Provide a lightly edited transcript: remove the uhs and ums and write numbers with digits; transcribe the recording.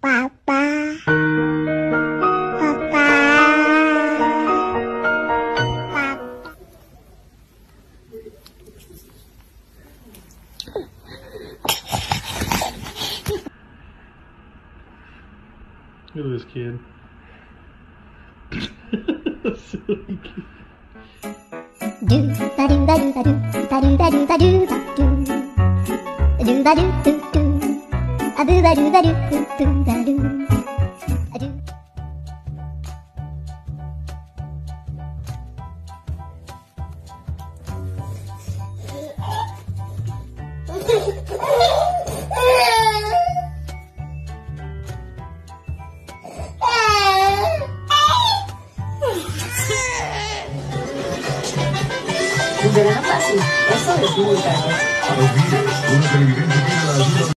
Papá. Papá. Look at this kid. Silly kid. Do ba do ba do ba do ba do ba do ba do ba do do ba do do do a do ba do ba do do do ba do a do. Un verano fácil, eso es muy tarde. No olvides, una televidente tiene la ayuda